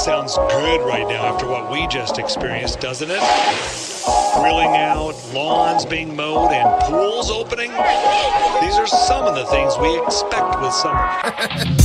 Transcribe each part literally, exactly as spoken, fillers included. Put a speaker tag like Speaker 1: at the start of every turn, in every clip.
Speaker 1: sounds good right now after what we just experienced, doesn't it? Grilling out, lawns being mowed, and pools opening. These are some of the things we expect with summer.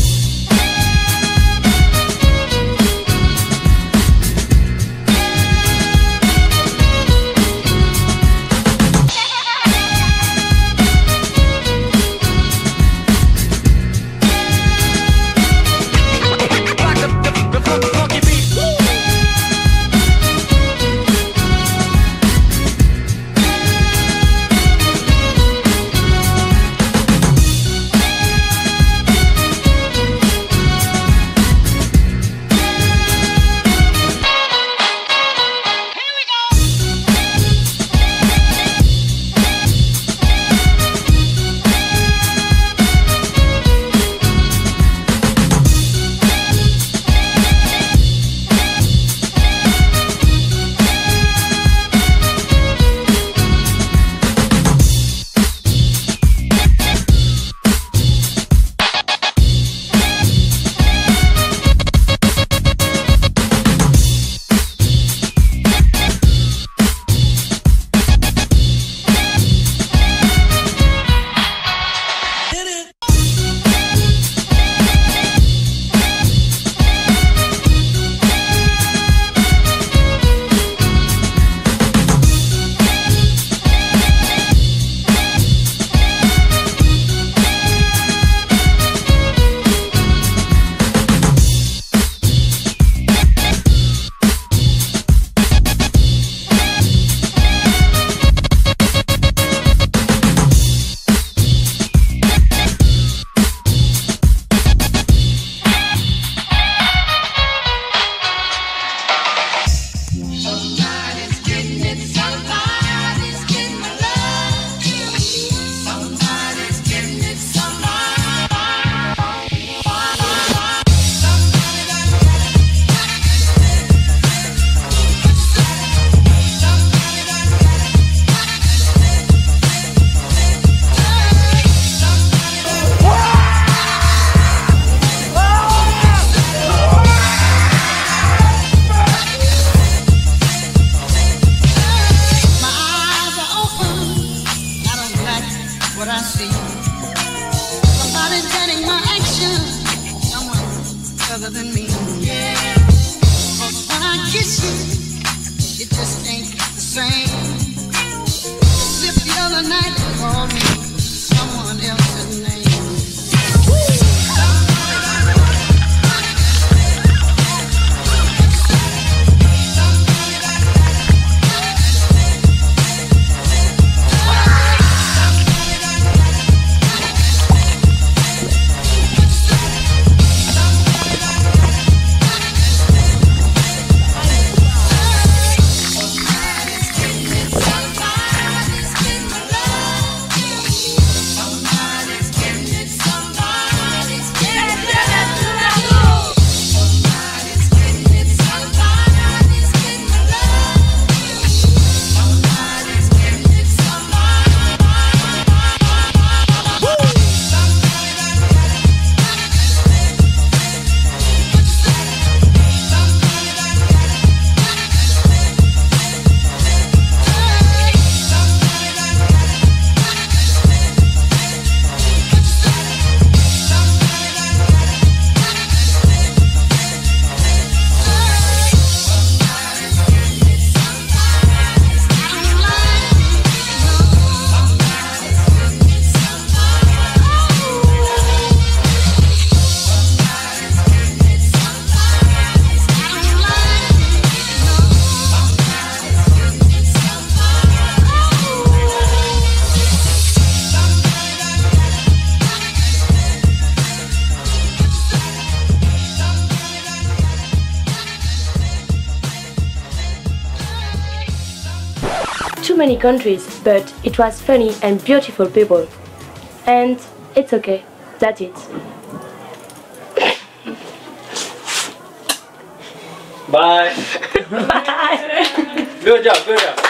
Speaker 2: What I see, somebody's getting my action, someone other than me. Yeah, 'cause when I kiss you, it just ain't the same. As if the other night you called me someone else's name.
Speaker 3: Too many countries, but it was funny and beautiful people. And it's okay, that's it.
Speaker 4: Bye.
Speaker 3: Bye.
Speaker 4: Good job, good job.